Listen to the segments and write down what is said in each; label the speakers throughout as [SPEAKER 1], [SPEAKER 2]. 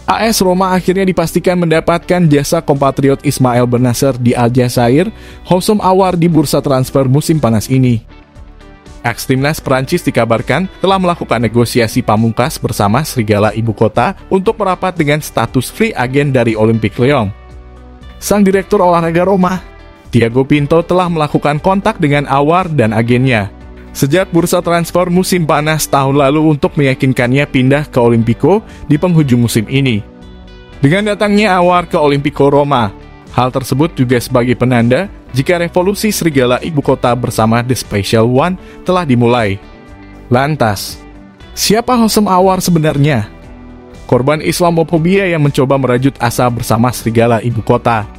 [SPEAKER 1] AS Roma akhirnya dipastikan mendapatkan jasa kompatriot Ismail Bennacer di Aljazair, Houssem Aouar di bursa transfer musim panas ini. Ex-timnas Prancis dikabarkan telah melakukan negosiasi pamungkas bersama Serigala Ibu Kota untuk merapat dengan status free agent dari Olympique Lyon. Sang direktur olahraga Roma, Thiago Pinto, telah melakukan kontak dengan Aouar dan agennya sejak bursa transfer musim panas tahun lalu untuk meyakinkannya pindah ke Olimpico di penghujung musim ini. Dengan datangnya Aouar ke Olimpico Roma, hal tersebut juga sebagai penanda jika revolusi Serigala Ibu Kota bersama The Special One telah dimulai. Lantas, siapa Houssem Aouar sebenarnya? Korban Islamofobia yang mencoba merajut asa bersama Serigala Ibu Kota.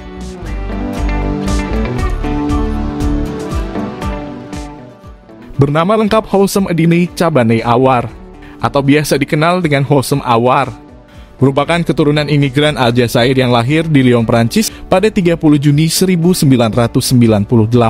[SPEAKER 1] Bernama lengkap Houssem Edine Cabane Aouar, atau biasa dikenal dengan Houssem Aouar, merupakan keturunan imigran Aljazair yang lahir di Lyon, Prancis pada 30 Juni 1998.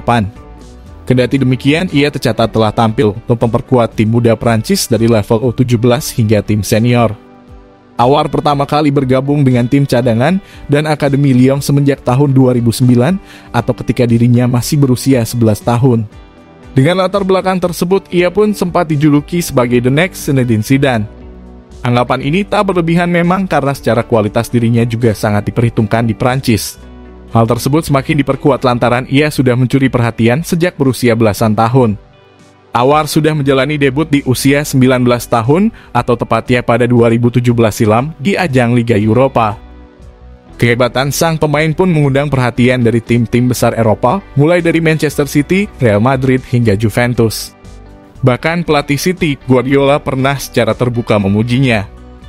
[SPEAKER 1] Kendati demikian, ia tercatat telah tampil untuk memperkuat tim muda Prancis dari level U17 hingga tim senior. Aouar pertama kali bergabung dengan tim cadangan dan Akademi Lyon semenjak tahun 2009 atau ketika dirinya masih berusia 11 tahun. Dengan latar belakang tersebut, ia pun sempat dijuluki sebagai The Next Zinedine Zidane. Anggapan ini tak berlebihan memang karena secara kualitas dirinya juga sangat diperhitungkan di Prancis. Hal tersebut semakin diperkuat lantaran ia sudah mencuri perhatian sejak berusia belasan tahun. Aouar sudah menjalani debut di usia 19 tahun atau tepatnya pada 2017 silam di ajang Liga Eropa. Kehebatan sang pemain pun mengundang perhatian dari tim-tim besar Eropa, mulai dari Manchester City, Real Madrid, hingga Juventus. Bahkan pelatih City, Guardiola, pernah secara terbuka memujinya.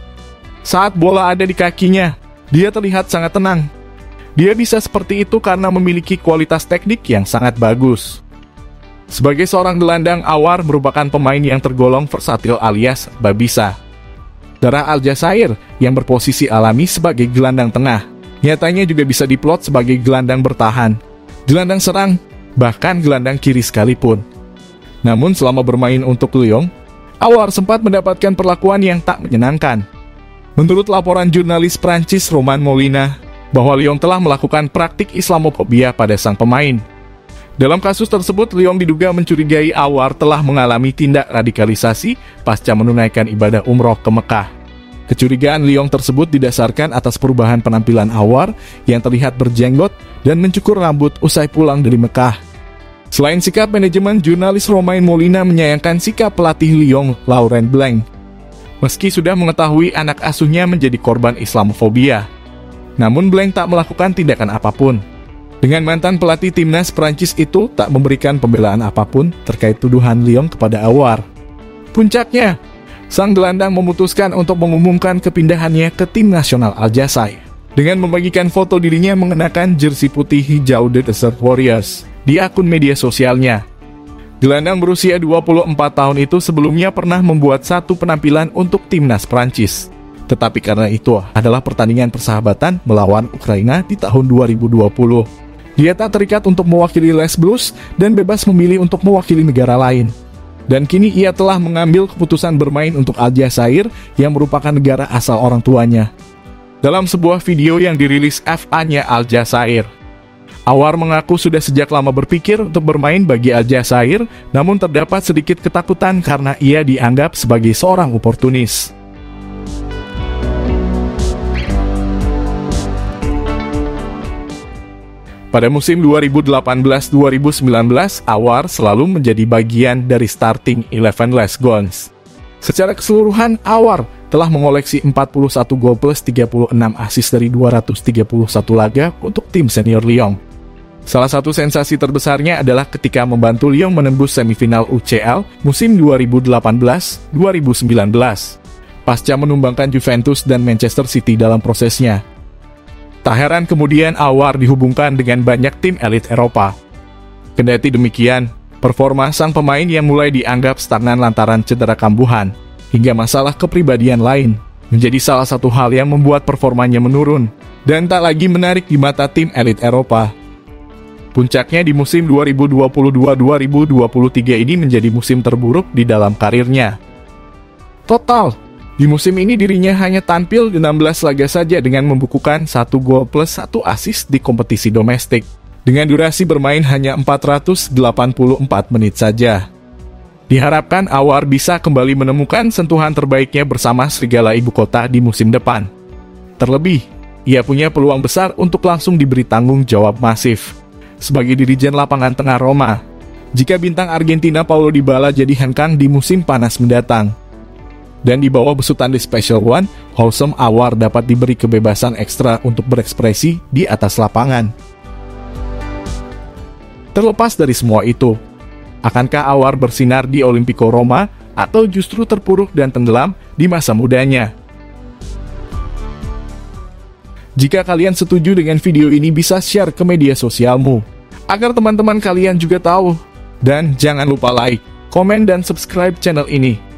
[SPEAKER 1] Saat bola ada di kakinya, dia terlihat sangat tenang. Dia bisa seperti itu karena memiliki kualitas teknik yang sangat bagus. Sebagai seorang gelandang, Aouar merupakan pemain yang tergolong versatil alias babisa. Darah Aljazair yang berposisi alami sebagai gelandang tengah, nyatanya juga bisa diplot sebagai gelandang bertahan, gelandang serang, bahkan gelandang kiri sekalipun. Namun selama bermain untuk Lyon, Aouar sempat mendapatkan perlakuan yang tak menyenangkan. Menurut laporan jurnalis Prancis Romain Molina, bahwa Lyon telah melakukan praktik Islamofobia pada sang pemain. Dalam kasus tersebut, Lyon diduga mencurigai Aouar telah mengalami tindak radikalisasi pasca menunaikan ibadah umroh ke Mekah. Kecurigaan Lyon tersebut didasarkan atas perubahan penampilan Aouar yang terlihat berjenggot dan mencukur rambut usai pulang dari Mekah. Selain sikap manajemen, jurnalis Romain Molina menyayangkan sikap pelatih Lyon, Laurent Blanc. Meski sudah mengetahui anak asuhnya menjadi korban Islamofobia, namun Blanc tak melakukan tindakan apapun. Dengan mantan pelatih timnas Prancis itu tak memberikan pembelaan apapun terkait tuduhan Lyon kepada Aouar. Puncaknya, sang gelandang memutuskan untuk mengumumkan kepindahannya ke tim nasional Aljazair dengan membagikan foto dirinya mengenakan jersey putih hijau The Desert Warriors di akun media sosialnya. Gelandang berusia 24 tahun itu sebelumnya pernah membuat satu penampilan untuk timnas Prancis. Tetapi karena itu adalah pertandingan persahabatan melawan Ukraina di tahun 2020. Dia tak terikat untuk mewakili Les Blues dan bebas memilih untuk mewakili negara lain. Dan kini ia telah mengambil keputusan bermain untuk Aljazair yang merupakan negara asal orang tuanya. Dalam sebuah video yang dirilis FA-nya Aljazair, Aouar mengaku sudah sejak lama berpikir untuk bermain bagi Aljazair, namun terdapat sedikit ketakutan karena ia dianggap sebagai seorang oportunis. Pada musim 2018-2019, Aouar selalu menjadi bagian dari starting 11 Les Gones. Secara keseluruhan, Aouar telah mengoleksi 41 gol plus 36 assist dari 231 laga untuk tim senior Lyon. Salah satu sensasi terbesarnya adalah ketika membantu Lyon menembus semifinal UCL musim 2018-2019, pasca menumbangkan Juventus dan Manchester City dalam prosesnya. Tak heran kemudian Aouar dihubungkan dengan banyak tim elit Eropa. Kendati demikian, performa sang pemain yang mulai dianggap stagnan lantaran cedera kambuhan hingga masalah kepribadian lain menjadi salah satu hal yang membuat performanya menurun dan tak lagi menarik di mata tim elit Eropa. Puncaknya di musim 2022-2023 ini menjadi musim terburuk di dalam karirnya. Total, Di musim ini dirinya hanya tampil di 16 laga saja dengan membukukan 1 gol plus 1 assist di kompetisi domestik. Dengan durasi bermain hanya 484 menit saja. Diharapkan Awar bisa kembali menemukan sentuhan terbaiknya bersama Serigala Ibu Kota di musim depan. Terlebih, ia punya peluang besar untuk langsung diberi tanggung jawab masif sebagai dirijen lapangan tengah Roma jika bintang Argentina Paulo Dybala jadi hengkang di musim panas mendatang. Dan di bawah besutan The Special One, Wholesome Awar dapat diberi kebebasan ekstra untuk berekspresi di atas lapangan. Terlepas dari semua itu, akankah Awar bersinar di Olimpico Roma atau justru terpuruk dan tenggelam di masa mudanya? Jika kalian setuju dengan video ini, bisa share ke media sosialmu agar teman-teman kalian juga tahu. Dan jangan lupa like, komen, dan subscribe channel ini